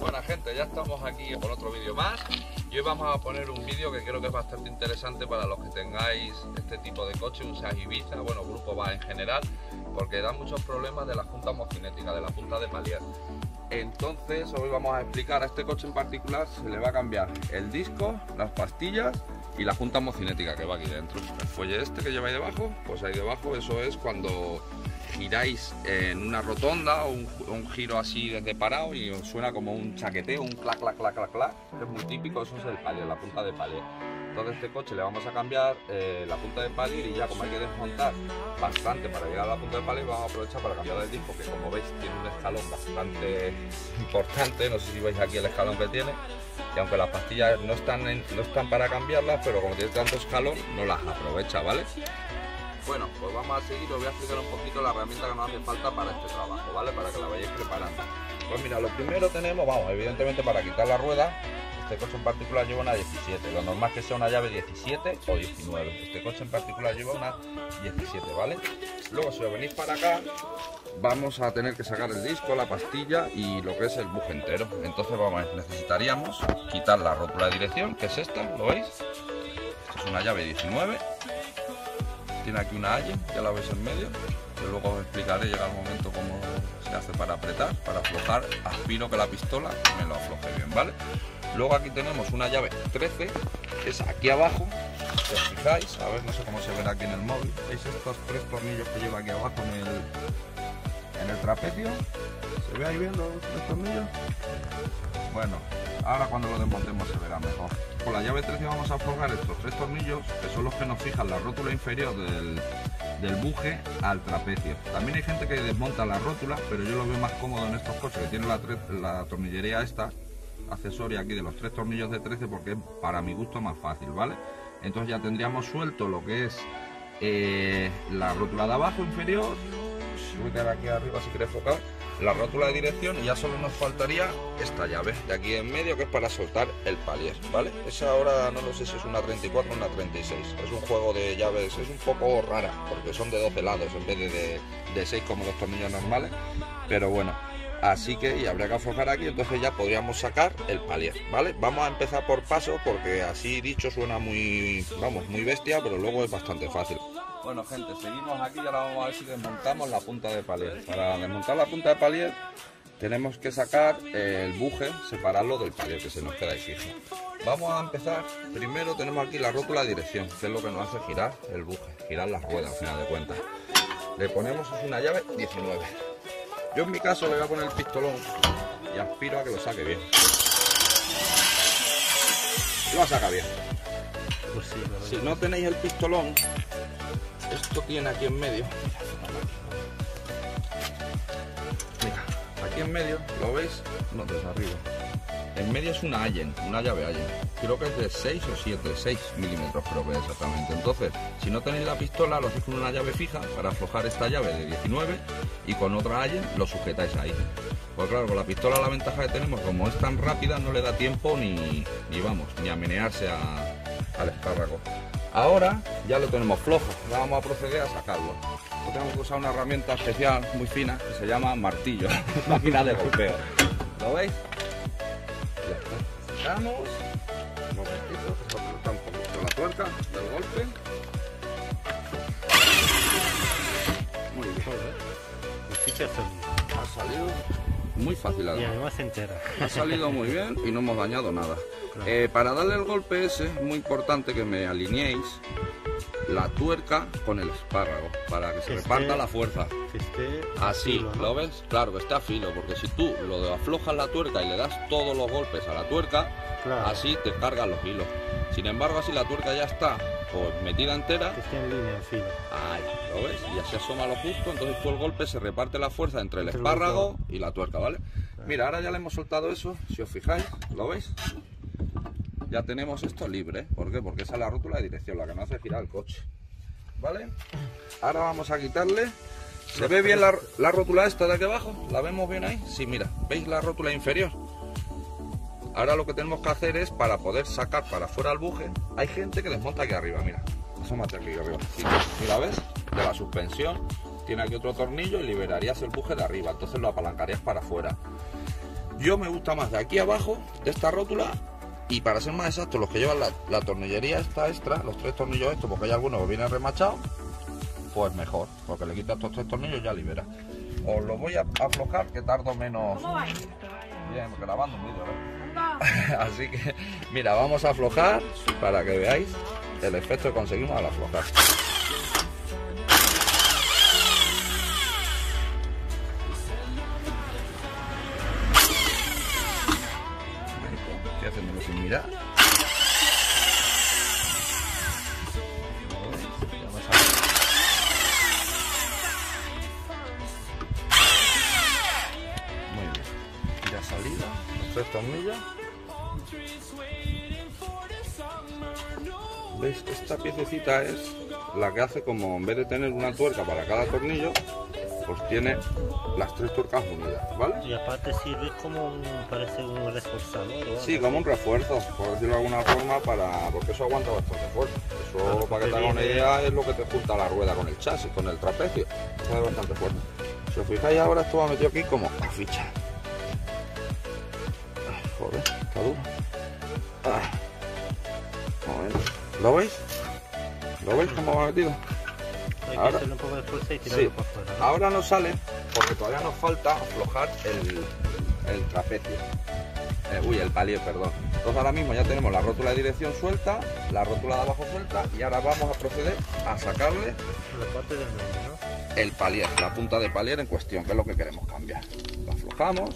Buena gente, ya estamos aquí con otro vídeo más y hoy vamos a poner un vídeo que creo que es bastante interesante para los que tengáis este tipo de coche, un Seat Ibiza, bueno, Grupo VA en general, porque da muchos problemas de la junta homocinética, de la punta de palier. Entonces hoy vamos a explicar a este coche en particular, se le va a cambiar el disco, las pastillas y la junta homocinética que va aquí dentro. El fuelle este que lleva ahí debajo, pues ahí debajo, eso es cuando giráis en una rotonda o un giro así desde parado y os suena como un chaqueteo, un clac, clac, clac, clac, clac. Es muy típico, eso es el palier, la punta de palier. Entonces este coche le vamos a cambiar la punta de palier y ya como hay que desmontar bastante para llegar a la punta de palier, vamos a aprovechar para cambiar el disco, que como veis tiene un escalón bastante importante. No sé si veis aquí el escalón que tiene, y aunque las pastillas no están para cambiarlas, pero como tiene tanto escalón no las aprovecha, ¿vale? Bueno, pues vamos a seguir, os voy a explicar un poquito la herramienta que nos hace falta para este trabajo, ¿vale? Para que la vayáis preparando. Pues mira, lo primero tenemos, vamos, evidentemente para quitar la rueda, este coche en particular lleva una 17, lo normal es que sea una llave 17 o 19, este coche en particular lleva una 17, ¿vale? Luego si os venís para acá, vamos a tener que sacar el disco, la pastilla y lo que es el buje entero. Entonces necesitaríamos quitar la rótula de dirección, que es esta, ¿lo veis? Esta es una llave 19. Tiene aquí una Allen, ya la veis en medio, que luego os explicaré, llega el momento cómo se hace para apretar, para aflojar, aspiro que la pistola me lo afloje bien, ¿vale? Luego aquí tenemos una llave 13, que es aquí abajo, si os fijáis, a ver, no sé cómo se verá aquí en el móvil, ¿veis estos tres tornillos que lleva aquí abajo en el trapecio? ¿Se ve ahí bien los tres tornillos? Bueno, ahora cuando lo desmontemos se verá mejor. Con la llave 13 vamos a aflojar estos tres tornillos, que son los que nos fijan la rótula inferior del buje al trapecio. También hay gente que desmonta la rótula, pero yo lo veo más cómodo en estos coches que tienen la tornillería esta accesoria aquí de los tres tornillos de 13, porque es para mi gusto más fácil, ¿vale? Entonces ya tendríamos suelto lo que es la rótula de abajo inferior. Voy a quedar aquí arriba si queréis enfocar la rótula de dirección, y ya solo nos faltaría esta llave de aquí en medio, que es para soltar el palier, ¿vale? Esa ahora no lo sé si es una 34 o una 36, es un juego de llaves, es un poco rara porque son de 12 lados en vez de 6 como los tornillos normales, pero bueno, así que y habría que aflojar aquí, entonces ya podríamos sacar el palier, ¿vale? Vamos a empezar por paso porque así dicho suena muy, vamos, muy bestia, pero luego es bastante fácil. Bueno gente, seguimos aquí y ahora vamos a ver si desmontamos la punta de palier. Para desmontar la punta de palier tenemos que sacar el buje, separarlo del palier que se nos queda ahí fijo. Vamos a empezar, primero tenemos aquí la rótula de dirección, que es lo que nos hace girar el buje, girar las ruedas al final de cuentas. Le ponemos una llave 19. Yo en mi caso le voy a poner el pistolón y aspiro a que lo saque bien. Lo saca bien. Pues sí, si no tenéis el pistolón, esto tiene aquí en medio, mira, aquí en medio, ¿lo veis? No, desde arriba. En medio es una Allen, una llave Allen. Creo que es de 6 o 7, 6 milímetros creo que es exactamente. Entonces, si no tenéis la pistola, lo hacéis con una llave fija para aflojar esta llave de 19 y con otra Allen lo sujetáis ahí. Pues claro, con la pistola la ventaja que tenemos, como es tan rápida, no le da tiempo ni a menearse al espárrago. Ahora ya lo tenemos flojo, ahora vamos a proceder a sacarlo. Tenemos que usar una herramienta especial muy fina que se llama martillo, máquina de golpeo. ¿Lo veis? Ya está. Sacamos un momentito, que se aprieta un poquito la tuerca del golpe. Muy bien. Ha salido muy fácil además. Y además entera. Ha salido muy bien y no hemos dañado nada. Para darle el golpe ese es muy importante que me alineéis la tuerca con el espárrago para que se reparta la fuerza. Así, filo, ¿no? ¿Lo ves? Claro que está a filo, porque si tú lo aflojas la tuerca y le das todos los golpes a la tuerca, claro, así te cargan los hilos. Sin embargo, así la tuerca ya está pues metida entera. Que esté en línea el filo. Ahí, ¿lo ves? Y así asoma lo justo, entonces tú el golpe se reparte la fuerza entre el espárrago y la tuerca, ¿vale? Mira, ahora ya le hemos soltado eso, si os fijáis, ¿lo veis? Ya tenemos esto libre, ¿por qué? Porque esa es la rótula de dirección, la que nos hace girar el coche, ¿vale? Ahora vamos a quitarle. ¿Se ve bien la rótula esta de aquí abajo? ¿La vemos bien ahí? Sí, mira, ¿veis la rótula inferior? Ahora lo que tenemos que hacer es, para poder sacar para afuera el buje, hay gente que desmonta aquí arriba, mira, asómate aquí arriba, mira, ¿ves? De la suspensión, tiene aquí otro tornillo y liberarías el buje de arriba, entonces lo apalancarías para afuera. Yo me gusta más de aquí abajo, de esta rótula, y para ser más exacto, los que llevan la tornillería esta extra, los 3 tornillos estos, porque hay algunos que vienen remachados, pues mejor, porque le quitas estos 3 tornillos y ya libera. Os lo voy a aflojar, que tardo menos. ¿Cómo vais? Bien, grabando un vídeo, ¿eh? Así que, mira, vamos a aflojar para que veáis el efecto que conseguimos al aflojar. Estoy haciéndolo sin mirar. Muy bien. Ya salida, los 3 tornillos. ¿Veis? Esta piececita es la que hace como, en vez de tener una tuerca para cada tornillo, pues tiene las 3 tuercas unidas, ¿vale? Y aparte sirve como parece un reforzador. ¿O Sí, como un refuerzo, por decirlo de alguna forma, porque eso aguanta bastante fuerte. Eso, claro, para que te haga una idea, es lo que te junta la rueda con el chasis, con el trapecio. Eso es bastante fuerte. Si os fijáis ahora, esto va metido aquí como a ficha. Joder, está duro. ¿Lo veis? ¿Lo veis cómo va metido? Hay que Ahora, hacerle un poco de fuerza y tirarlo sí, para afuera, ¿no? ahora no sale porque todavía nos falta aflojar el trapecio. El palier, perdón. Entonces ahora mismo ya tenemos la rótula de dirección suelta, la rótula de abajo suelta, y ahora vamos a proceder a sacarle La parte del medio, ¿no? el palier, la punta de palier en cuestión, que es lo que queremos cambiar. Lo aflojamos.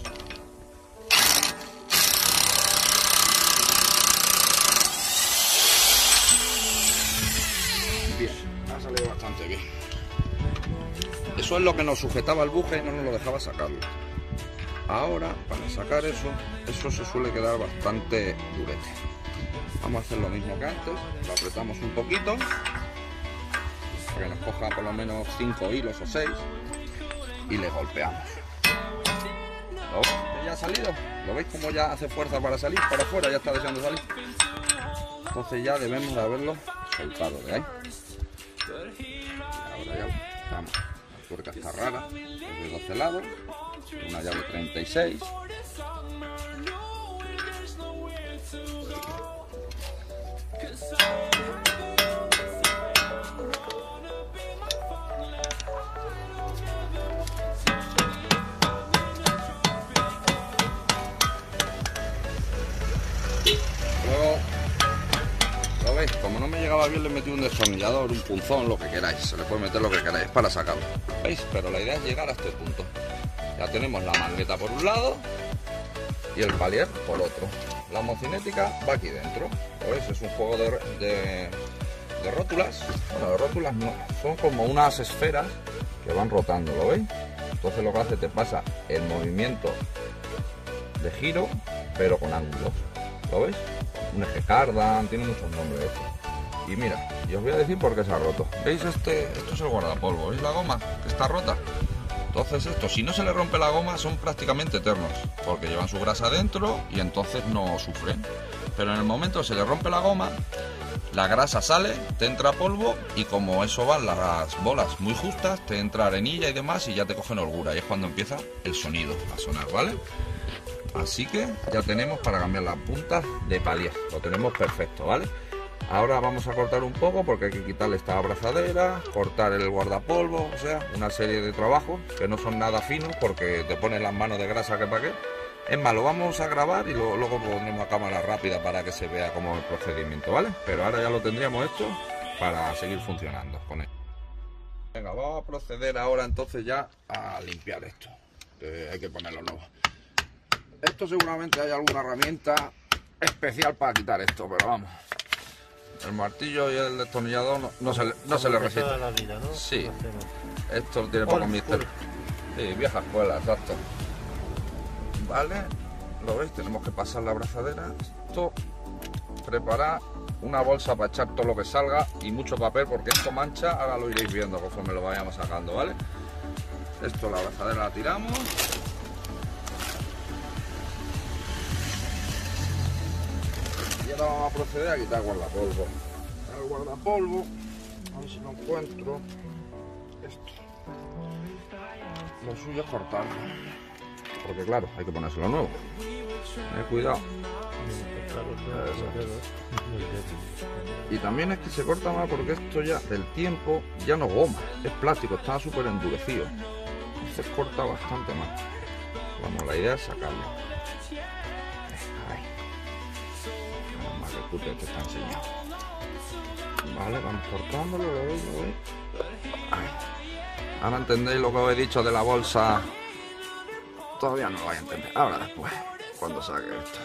Bien, ha salido bastante bien. Eso es lo que nos sujetaba el buje y no nos lo dejaba sacarlo. Ahora, para sacar eso se suele quedar bastante durete. Vamos a hacer lo mismo que antes, lo apretamos un poquito, para que nos coja por lo menos 5 hilos o 6, y le golpeamos. ¿Lo veis? Ya ha salido. ¿Lo veis como ya hace fuerza para salir? Para afuera, ya está deseando salir. Entonces ya debemos de haberlo soltado de ahí. Ahora ya estamos. La tuerca está rara, es de 12 lados, una llave 36. Luego, ¿lo veis? Como no me llegaba bien, le metí un destornillador, un punzón, lo que queráis. Se le puede meter lo que queráis para sacarlo. ¿Veis? Pero la idea es llegar a este punto. Ya tenemos la mangueta por un lado y el palier por otro. La homocinética va aquí dentro. ¿Lo veis? Es un juego de rótulas. Bueno, de rótulas no, son como unas esferas que van rotando, ¿lo veis? Entonces lo que hace, te pasa el movimiento de giro, pero con ángulos. ¿Lo veis? Un eje cardan, tiene muchos nombres esto. Y mira, y os voy a decir por qué se ha roto. ¿Veis? Esto es el guardapolvo. ¿Veis la goma? Que está rota. Entonces esto, si no se le rompe la goma, son prácticamente eternos, porque llevan su grasa dentro y entonces no sufren. Pero en el momento que se le rompe la goma, la grasa sale, te entra polvo, y como eso van las bolas muy justas, te entra arenilla y demás, y ya te cogen holgura, y es cuando empieza el sonido a sonar, ¿vale? Así que ya tenemos para cambiar las puntas de palier, lo tenemos perfecto, ¿vale? Ahora vamos a cortar un poco porque hay que quitarle esta abrazadera, cortar el guardapolvo, o sea, una serie de trabajos que no son nada finos porque te ponen las manos de grasa que para qué. Es más, lo vamos a grabar y luego pondremos a cámara rápida para que se vea cómo es el procedimiento, ¿vale? Pero ahora ya lo tendríamos esto para seguir funcionando con él. Venga, vamos a proceder ahora entonces ya a limpiar esto, que hay que ponerlo nuevo. Esto seguramente hay alguna herramienta especial para quitar esto, pero vamos. El martillo y el destornillador no se le resiste. Toda la vida, ¿no? Sí, esto lo tiene poco misterio. Sí, vieja escuela, exacto. Vale, lo veis, tenemos que pasar la abrazadera. Esto, preparar una bolsa para echar todo lo que salga y mucho papel, porque esto mancha. Ahora lo iréis viendo conforme lo vayamos sacando, ¿vale? Esto, la abrazadera la tiramos. Y ahora vamos a proceder a quitar el guardapolvo. El guardapolvo, a ver si lo encuentro. Esto. Lo suyo es cortarlo. porque claro, hay que ponérselo nuevo. Cuidado. Y también es que se corta más porque esto ya del tiempo ya no goma, es plástico, está súper endurecido. Se corta bastante más. Vamos, la idea es sacarlo. Ahí. Nada más que el cúter te está enseñando. Vale, vamos cortándolo, lo veis. Ahí. Ahora entendéis lo que os he dicho de la bolsa. Todavía no lo vais a entender. Ahora después, cuando saque esto.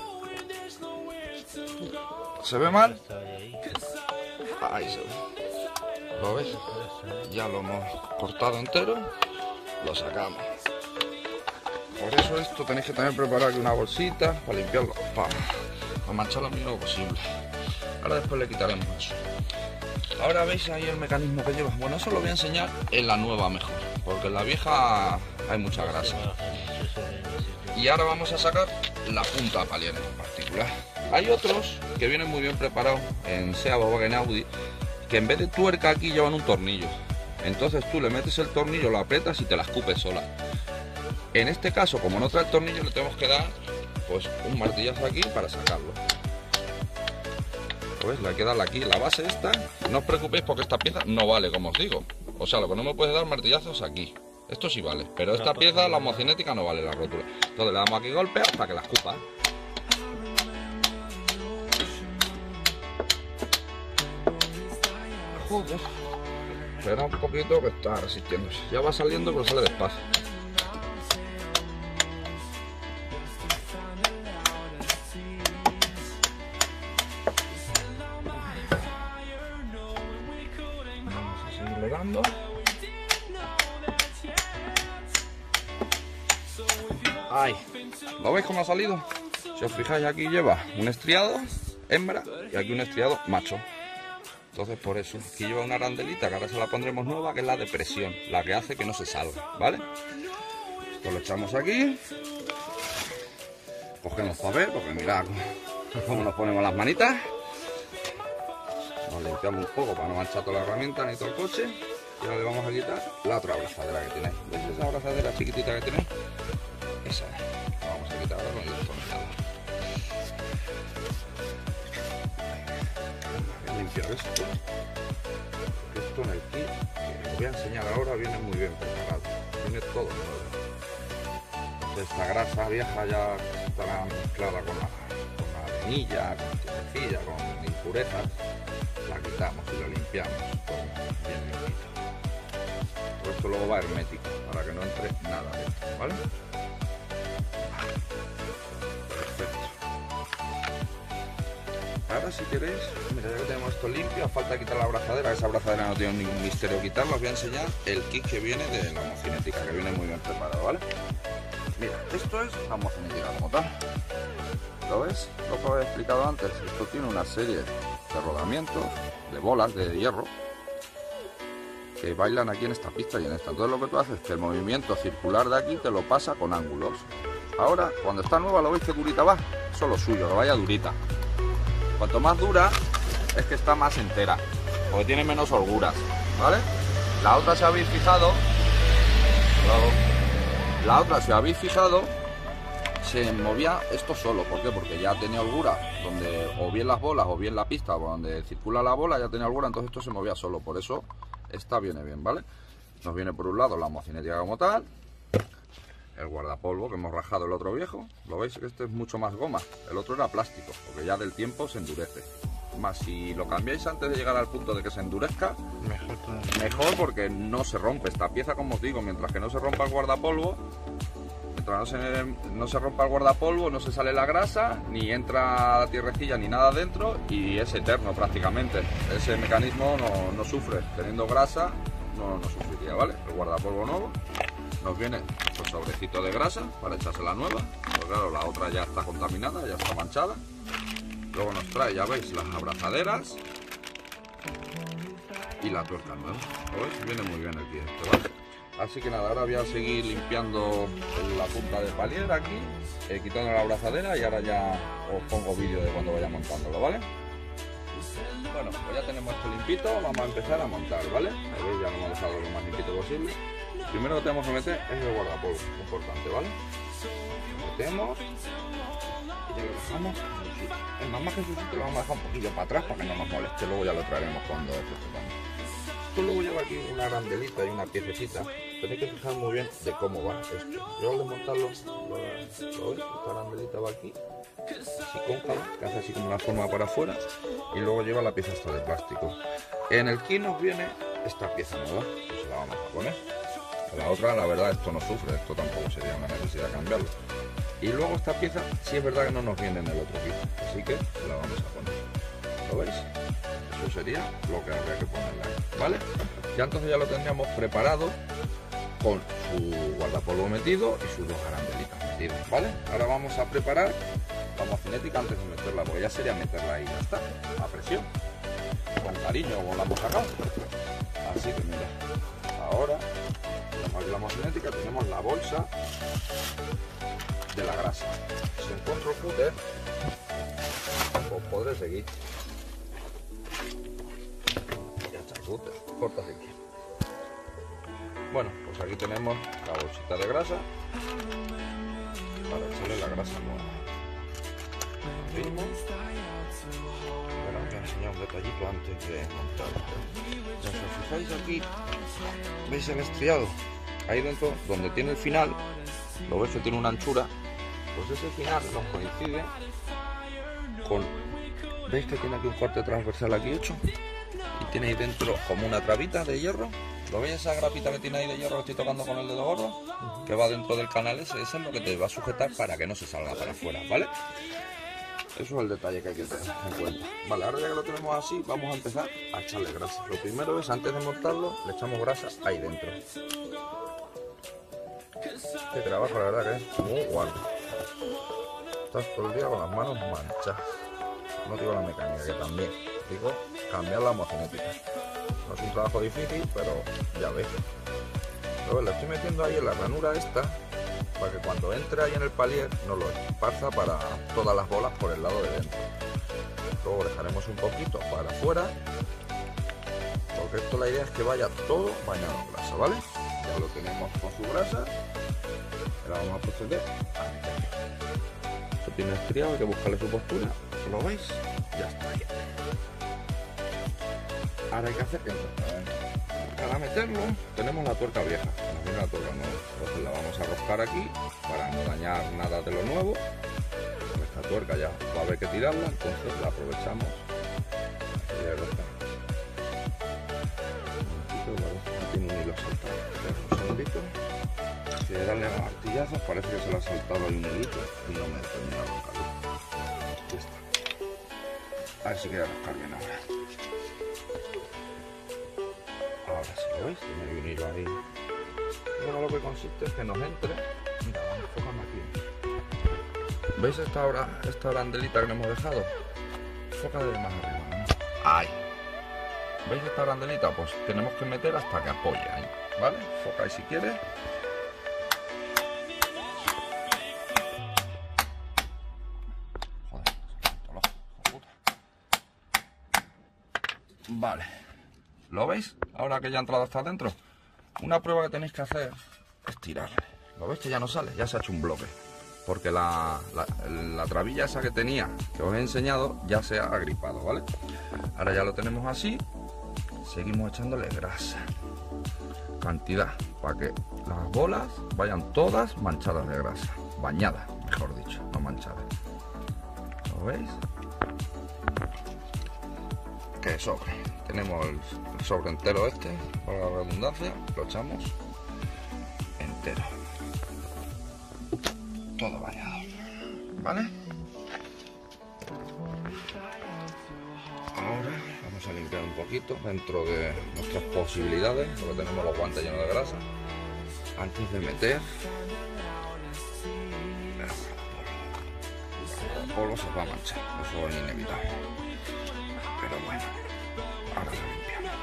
¿Se ve mal? Ahí se ve. ¿Lo veis? Ya lo hemos cortado entero. Lo sacamos. Por eso esto tenéis que tener preparado aquí una bolsita para limpiarlo, para mancharlo lo mínimo posible. Ahora después le quitaremos eso. Ahora veis ahí el mecanismo que lleva. Bueno, eso lo voy a enseñar en la nueva mejor, porque en la vieja hay mucha grasa. Y ahora vamos a sacar la punta palier en particular. Hay otros que vienen muy bien preparados en SEAT, Volkswagen, Audi, que en vez de tuerca aquí llevan un tornillo. Entonces tú le metes el tornillo, lo aprietas y te la escupes sola. En este caso, como no trae el tornillo, le tenemos que dar pues un martillazo aquí para sacarlo. ¿Ves? Le hay que darle aquí la base esta. No os preocupéis porque esta pieza no vale, como os digo. O sea, lo que no me puedes dar martillazos aquí. Esto sí vale, pero esta pieza, la homocinética, no vale la rótula. Entonces le damos aquí golpe hasta que la escupa. Joder. Espera un poquito que está resistiéndose. Ya va saliendo, pero sale despacio. Vamos a seguirle dando. Ahí. ¿Lo veis cómo ha salido? Si os fijáis, aquí lleva un estriado hembra y aquí un estriado macho. Entonces por eso, aquí lleva una arandelita que ahora se la pondremos nueva, que es la de presión, la que hace que no se salga, ¿vale? Esto lo echamos aquí. Cogemos papel, porque mirad cómo nos ponemos las manitas. Nos limpiamos un poco para no manchar toda la herramienta ni todo el coche. Y ahora le vamos a quitar la otra abrazadera que tenéis. ¿Veis esa abrazadera chiquitita que tenéis? Esa es. La vamos a quitar ahora con el destornillador. Voy a limpiar esto. Esto en el kit, que os voy a enseñar ahora, viene muy bien preparado. Viene todo nuevo. Esta grasa vieja ya estará mezclada con la arenilla, con tierrecilla, con impurezas. La quitamos y lo limpiamos todo bien limpito. Todo esto luego va hermético para que no entre nada dentro, ¿vale? Perfecto. Ahora si queréis, mira, ya que tenemos esto limpio, a falta de quitar la abrazadera, esa abrazadera no tiene ningún misterio quitarla, os voy a enseñar el kit que viene de la homocinética, que viene muy bien preparado, ¿vale? Mira, esto es la homocinética como tal. ¿Lo ves? Lo que os he explicado antes, esto tiene una serie de rodamientos, de bolas de hierro, que bailan aquí en esta pista y en esta. Entonces lo que tú haces es que el movimiento circular de aquí te lo pasa con ángulos. Ahora, cuando está nueva, ¿lo veis que durita va? Eso es lo suyo, que vaya durita. Cuanto más dura, es que está más entera, porque tiene menos holguras, ¿vale? La otra, si habéis fijado, si habéis fijado, se movía esto solo. ¿Por qué? Porque ya tenía holgura, donde o bien las bolas o bien la pista donde circula la bola ya tenía holgura, entonces esto se movía solo. Por eso esta viene bien, ¿vale? Nos viene por un lado la homocinética como tal, el guardapolvo que hemos rajado el otro viejo. Lo veis que este es mucho más goma, el otro era plástico, porque ya del tiempo se endurece. Más si lo cambiáis antes de llegar al punto de que se endurezca, mejor, porque no se rompe esta pieza, como os digo. Mientras que no se rompa el guardapolvo, mientras no se rompa el guardapolvo, no se sale la grasa, ni entra la tierrecilla ni nada dentro, y es eterno prácticamente. Ese mecanismo no sufre, teniendo grasa no sufriría, ¿vale? El guardapolvo nuevo. Nos viene nuestro sobrecito de grasa para echarse la nueva, porque claro, la otra ya está contaminada, ya está manchada. Luego nos trae, ya veis, las abrazaderas y la tuerca nueva. ¿Lo veis? Viene muy bien el kit este, ¿vale? Así que nada, ahora voy a seguir limpiando la punta de palier aquí, quitando la abrazadera, y ahora ya os pongo vídeo de cuando vaya montándolo, ¿vale? Bueno, pues ya tenemos esto limpito, vamos a empezar a montar, ¿vale? ¿Veis? Ya lo hemos dejado lo más limpito posible. Primero que tenemos que meter es el guardapolvo, importante, ¿vale? Lo metemos y ya lo dejamos en su sitio. Es más que en su sitio lo vamos a dejar un poquillo para atrás para que no nos moleste, luego ya lo traeremos cuando procedamos. Esto luego lleva aquí una arandelita y una piececita. Tenéis que fijar muy bien de cómo va esto. Yo al desmontarlo, ¿lo veis? Esta arandelita va aquí, así cóncava, que hace así como una forma para afuera, y luego lleva la pieza esta de plástico. En el kit nos viene esta pieza nueva, pues se la vamos a poner. La otra, la verdad, esto no sufre, esto tampoco sería una necesidad cambiarlo. Y luego esta pieza, sí es verdad que no nos viene en el otro kit, así que la vamos a poner. ¿Lo veis? Eso sería lo que habría que ponerle ahí, ¿vale? Ya entonces ya lo tendríamos preparado con su guardapolvo metido y sus dos arandelitas metidas, ¿vale? Ahora vamos a preparar la mocinética antes de meterla, porque ya sería meterla ahí, ya está, a presión, con cariño como la hemos sacado. Así que mira, ahora tenemos aquí la mocinética, tenemos la bolsa de la grasa. Si encuentro el cúter, os podré seguir. Ya está el cúter, corta aquí. Bueno, pues aquí tenemos la bolsita de grasa para echarle la grasa nueva. Abrimos. Ahora os voy a enseñar un detallito antes de montarlo. Ya si os fijáis aquí, ¿veis el estriado? Ahí dentro, donde tiene el final, lo veis que tiene una anchura, pues ese final nos coincide con... ¿Veis que tiene aquí un corte transversal aquí hecho? Y tiene ahí dentro como una trabita de hierro. ¿Lo veis esa grapita que tiene ahí de hierro que estoy tocando con el dedo gordo? Que va dentro del canal ese, es lo que te va a sujetar para que no se salga para afuera, ¿vale? Eso es el detalle que hay que tener en cuenta. Vale, ahora ya que lo tenemos así, vamos a empezar a echarle grasa. Lo primero es, antes de montarlo, le echamos grasa ahí dentro. Este trabajo la verdad que es muy guapo. Estás todo el día con las manos manchadas. No digo la mecánica, que también. Digo, cambiar la mocinética. No es un trabajo difícil, pero ya ves. Luego le estoy metiendo ahí en la ranura esta, para que cuando entre ahí en el palier no lo esparza para todas las bolas por el lado de dentro. Luego dejaremos un poquito para afuera, porque esto la idea es que vaya todo bañado en grasa, ¿vale? Ya lo tenemos con su grasa, ahora vamos a proceder a meterlo. Esto tiene estriado, hay que buscarle su postura, ¿lo veis? Ya está ahí. Ahora hay que hacer que para meterlo tenemos la tuerca vieja, nos viene la tuerca nueva, entonces la vamos a roscar aquí para no dañar nada de lo nuevo. Esta tuerca ya va a haber que tirarla, entonces la aprovechamos. Tiene un hilo saltado, un segundito. Si de darle a martillazos parece que se le ha saltado ahí un hilito y no me he terminado de roscarlo. Ya está. A ver si queda roscar bien ahora. Ahora sí lo veis, tiene un hilo ahí. Luego lo que consiste es que nos entre. Mira, vamos a enfocarme aquí. ¿Veis esta arandelita que le hemos dejado? Enfoca de más arriba, ¿no? Ahí. ¿Veis esta arandelita? Pues tenemos que meter hasta que apoye ahí, ¿vale? Enfoca ahí si quieres. Joder, vale. ¿Lo veis? Ahora que ya ha entrado hasta adentro. Una prueba que tenéis que hacer es tirarle. ¿Lo veis que ya no sale? Ya se ha hecho un bloque. Porque la trabilla esa que tenía, que os he enseñado, ya se ha agripado, ¿vale? Ahora ya lo tenemos así. Seguimos echándole grasa. Cantidad, para que las bolas vayan todas manchadas de grasa. Bañadas, mejor dicho, no manchadas. ¿Lo veis? Que sobre. Tenemos el sobre entero este, para la redundancia, lo echamos entero. Todo bañado, ¿vale? Ahora vamos a limpiar un poquito dentro de nuestras posibilidades, porque tenemos los guantes llenos de grasa. Antes de meter el polvo se va a manchar, eso es inevitable. Pero bueno, ahora lo limpiamos.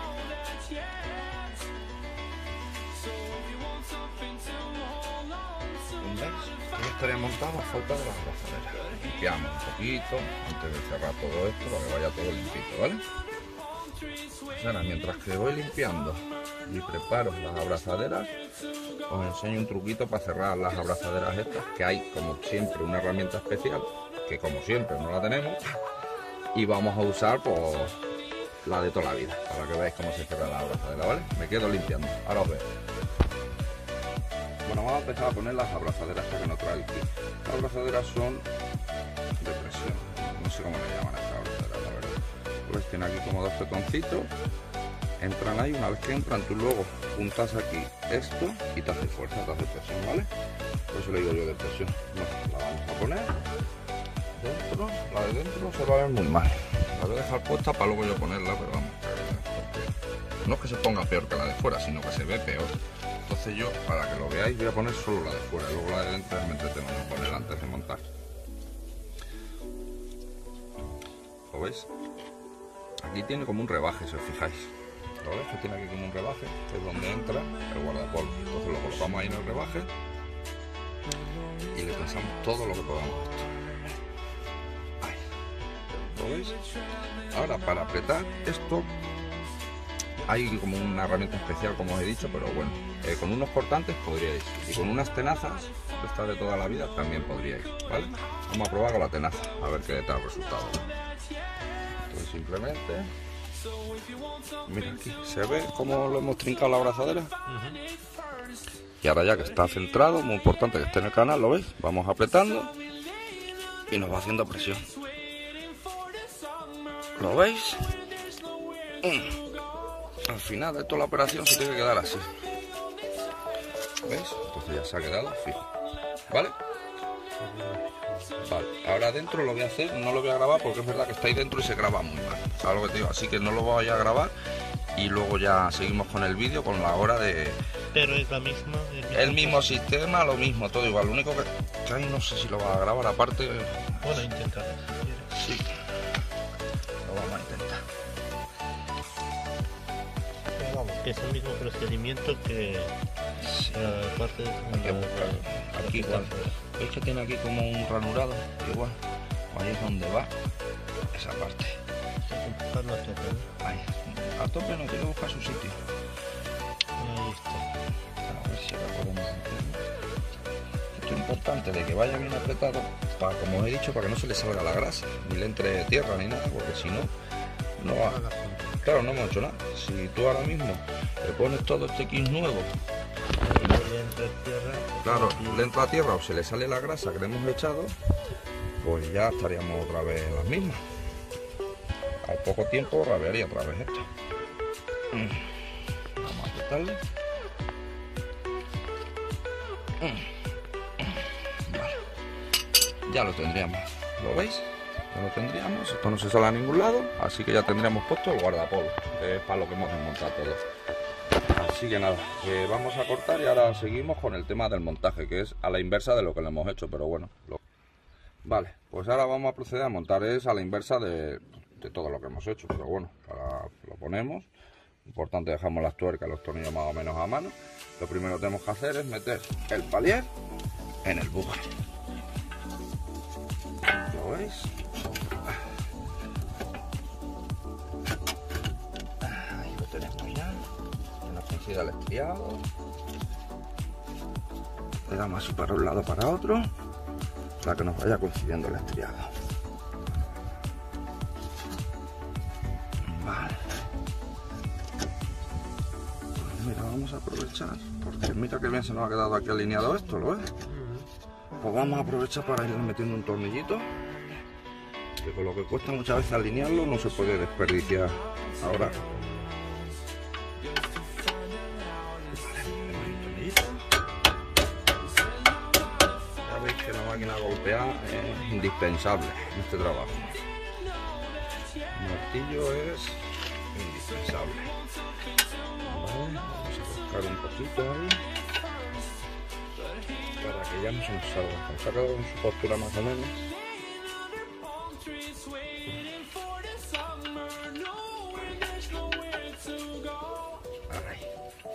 ¿Veis? Ya estaría montado a falta de las abrazaderas. Limpiamos un poquito antes de cerrar todo esto para que vaya todo limpito, ¿vale? Pues ahora, mientras que voy limpiando y preparo las abrazaderas, os enseño un truquito para cerrar las abrazaderas estas, que hay como siempre una herramienta especial, que como siempre no la tenemos, y vamos a usar pues la de toda la vida, para que veáis cómo se cierra la abrazadera, ¿vale? Me quedo limpiando, ahora os veo. Bueno, vamos a empezar a poner las abrazaderas que nos trae el kit. Las abrazaderas son de presión, no sé cómo le llaman a estas abrazaderas, la verdad. Pues tiene aquí como dos petoncitos, entran ahí, una vez que entran tú luego juntas aquí esto y te hace fuerza, te hace presión, ¿vale? Por eso le digo yo de presión. No, la vamos a poner dentro, la de dentro se va a ver muy mal. La voy a dejar puesta para luego yo ponerla, pero vamos, no es que se ponga peor que la de fuera, sino que se ve peor. Entonces yo, para que lo veáis, voy a poner solo la de fuera, luego la de dentro me entretengo en ponerla antes de montar. ¿Lo veis? Aquí tiene como un rebaje, si os fijáis. ¿Lo veis? Que tiene aquí como un rebaje, que es donde entra el guardapolvo. Entonces lo colocamos ahí en el rebaje y le pasamos todo lo que podamos. Ahí. ¿Lo veis? Ahora, para apretar esto, hay como una herramienta especial, como os he dicho, pero bueno, con unos cortantes podríais, y con unas tenazas, estas de toda la vida, también podríais, ¿vale? Vamos a probar con la tenaza, a ver qué tal resultado. Entonces simplemente, mira aquí, ¿se ve cómo lo hemos trincado la abrazadera? Y ahora ya que está centrado, muy importante que esté en el canal, ¿lo veis? Vamos apretando y nos va haciendo presión. ¿Lo veis? Al final de toda la operación se tiene que quedar así. ¿Veis? Entonces ya se ha quedado fijo. ¿Vale? Vale, ahora dentro lo voy a hacer, no lo voy a grabar porque es verdad que está ahí dentro y se graba muy mal. ¿Sabes lo que te digo? Así que no lo voy a grabar y luego ya seguimos con el vídeo con la hora de... Pero es la misma. El mismo sistema, lo mismo, todo igual. Lo único que ahí no sé si lo va a grabar aparte. Bueno, intentar. Sí. Lo vamos a intentar. Pero vamos, que es el mismo procedimiento que Sí. la parte de Hay que buscar. Aquí, ¿veis que tiene aquí como un ranurado? Igual. Ahí es donde va esa parte. Hay que empujarlo hacia atrás. Ahí. A tope no, tiene que buscar su sitio. Ahí está. A ver si ahora podemos hacerlo. Esto es importante de que vaya bien apretado, para, como os he dicho, para que no se le salga la grasa, ni le entre tierra ni nada, porque si no, no va. Claro, no hemos hecho nada. Si tú ahora mismo le pones todo este kit nuevo, Y no le entra tierra. claro, le entra tierra o se le sale la grasa que le hemos echado, pues ya estaríamos otra vez en las mismas. Al poco tiempo rabiaría otra vez esto. Vamos a apretarle. Vale. Ya lo tendríamos. ¿Lo veis? Ya lo tendríamos. Esto no se sale a ningún lado, así que ya tendríamos puesto el guardapolvo, que es para lo que hemos desmontado todo. Así que nada, vamos a cortar y ahora seguimos con el tema del montaje, que es a la inversa de lo que le hemos hecho, pero bueno. Vale, pues ahora vamos a proceder a montar, es a la inversa de todo lo que hemos hecho, pero bueno, ahora lo ponemos. Importante, dejamos las tuercas, los tornillos más o menos a mano. Lo primero que tenemos que hacer es meter el palier en el buje. ¿Lo veis? Ahí lo tenemos ya. Que nos coincida el estriado. Le damos así para un lado, para otro, para que nos vaya coincidiendo el estriado. Vale. Pues mira, vamos a aprovechar, porque mira que bien se nos ha quedado aquí alineado esto, ¿lo ves? Pues vamos a aprovechar para ir metiendo un tornillito, que con lo que cuesta muchas veces alinearlo no se puede desperdiciar ahora. Ya veis que la máquina golpeada es indispensable en este trabajo. El martillo es indispensable. Vale, vamos a buscar un poquito ahí para que ya no se nos salga. Nos ha quedado con su postura más o menos. Ahí.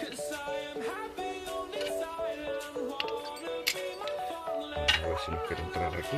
A ver si nos quiere entrar aquí.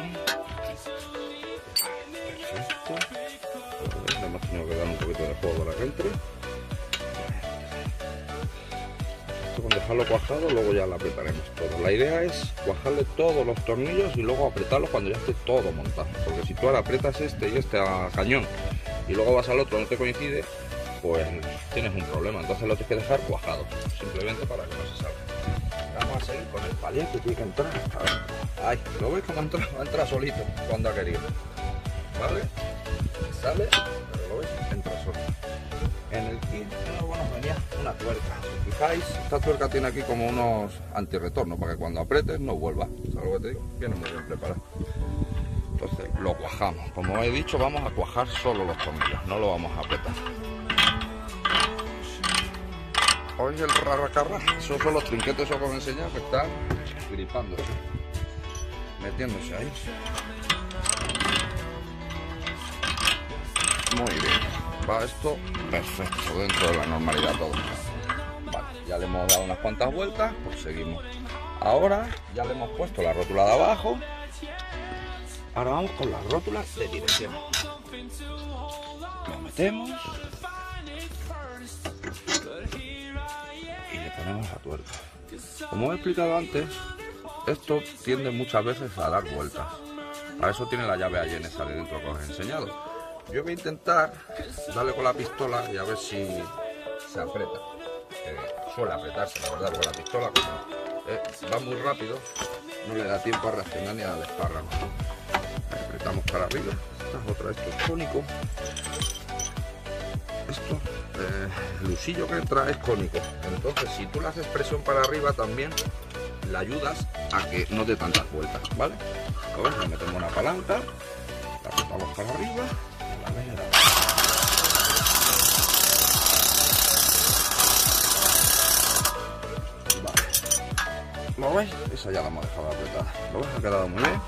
Perfecto. Le hemos tenido que dar un poquito de juego para que entre. Esto con dejarlo cuajado, luego ya lo apretaremos todo. La idea es cuajarle todos los tornillos y luego apretarlo cuando ya esté todo montado. Porque si tú ahora aprietas este y este a cañón y luego vas al otro, no te coincide, pues tienes un problema. Entonces lo tienes que dejar cuajado, simplemente para que no se salga. Vamos a seguir con el palier que tiene que entrar hasta adentro. Ahí, ¿lo veis cómo entra? Entra solito cuando ha querido. ¿Vale? Sale, pero lo veis, entra solo. En el kit, bueno, venía una tuerca. Si fijáis, esta tuerca tiene aquí como unos antirretornos para que cuando apretes no vuelva. ¿Sabes lo que te digo? Viene muy bien preparado. Entonces lo cuajamos. Como he dicho, vamos a cuajar solo los tornillos, no lo vamos a apretar. ¿Oís el rarracarra? Esos son los trinquetes que os he enseñado que están gripándose, metiéndose ahí. Muy bien. Va esto perfecto, dentro de la normalidad todo. Vale, ya le hemos dado unas cuantas vueltas, pues seguimos. Ahora ya le hemos puesto la rótula de abajo. Ahora vamos con las rótulas de dirección. Lo metemos y le ponemos la tuerca. Como he explicado antes, esto tiende muchas veces a dar vueltas. Para eso tiene la llave ahí en esa de dentro que os he enseñado. Yo voy a intentar darle con la pistola y a ver si se aprieta. Suele apretarse, la verdad, con la pistola, como va muy rápido, no le da tiempo a reaccionar ni a desparramar. Apretamos para arriba. Esta es otra, esto es cónico. Esto, el usillo que entra es cónico. Entonces, si tú le haces presión para arriba también, le ayudas a que no dé tantas vueltas, ¿vale? ¿Lo ves? Le metemos una palanca, la apretamos para arriba. Vale. ¿Lo veis? Esa ya la hemos dejado apretada. ¿Lo veis? Ha quedado muy bien.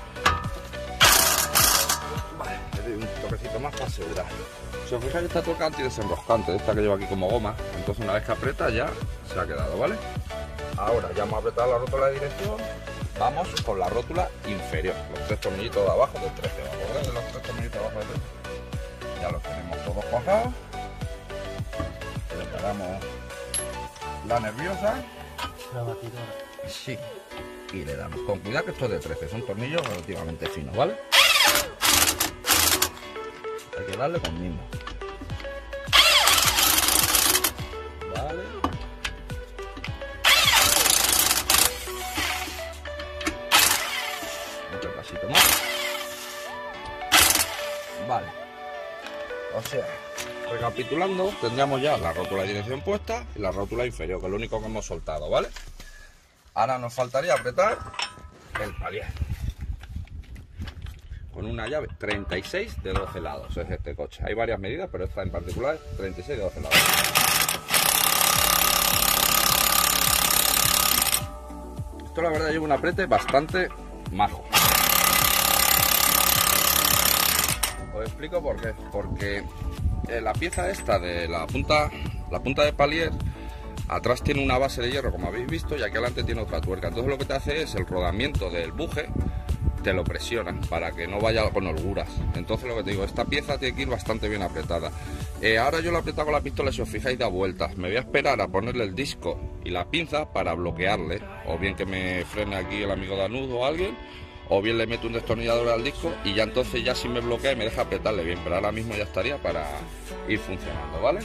Vale, le doy un toquecito más para asegurar. Si os fijáis, esta tuerca antidesenroscante, esta que lleva aquí como goma, entonces una vez que aprieta ya se ha quedado, ¿vale? Ahora ya hemos apretado la rótula de dirección. Vamos con la rótula inferior, los tres tornillitos de abajo del 13. ¿Os acordáis de los tres tornillitos de abajo del 13? Ya los tenemos todos cuajados. Preparamos la nerviosa. La batidora. Sí. Y le damos. Con cuidado que estos de 13 son tornillos relativamente finos, ¿vale? Hay que darle con mimo. Vale. Otro pasito más. Vale. O sea, recapitulando, tendríamos ya la rótula de dirección puesta y la rótula inferior, que es lo único que hemos soltado, ¿vale? Ahora nos faltaría apretar el palier. Con una llave 36 de 12 lados, es este coche. Hay varias medidas, pero esta en particular es 36 de 12 lados. Esto la verdad lleva un apriete bastante majo. Os explico por qué. Porque la pieza esta de la punta de palier, atrás tiene una base de hierro, como habéis visto, y aquí adelante tiene otra tuerca. Entonces lo que te hace es el rodamiento del buje, te lo presiona para que no vaya con holguras. Entonces lo que te digo, esta pieza tiene que ir bastante bien apretada. Ahora yo la he apretado con la pistola y si os fijáis da vueltas. Me voy a esperar a ponerle el disco y la pinza para bloquearle, o bien que me frene aquí el amigo Danud o alguien, o bien le meto un destornillador al disco y ya entonces ya si me bloquea y me deja apretarle bien, pero ahora mismo ya estaría para ir funcionando, ¿vale?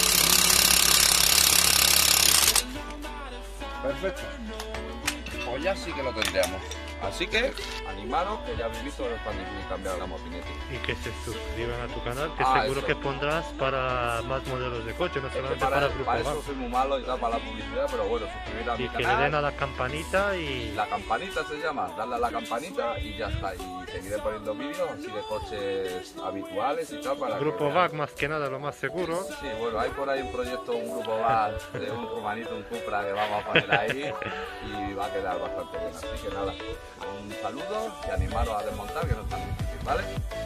Perfecto. Pues ya sí que lo tendríamos. Así que animaros, que ya habéis visto que no es tan difícil cambiar la motinete. Y que se suscriban a tu canal, que seguro eso. que pondrás para más modelos de coche, no solamente para el grupo para eso VAG. soy muy malo y da para la publicidad, pero bueno, suscribir a mi Y que le canal. den a la campanita y... La campanita se llama, darle a la campanita y ya está. Y seguiré poniendo vídeos así de coches habituales y tal para Grupo que VAG más que nada, lo más seguro. Sí, bueno, hay por ahí un proyecto, un grupo VAG de un rumanito, un Cupra que vamos a poner ahí y va a quedar bastante bien. Así que nada, un saludo y animaros a desmontar que no es tan difícil, ¿vale?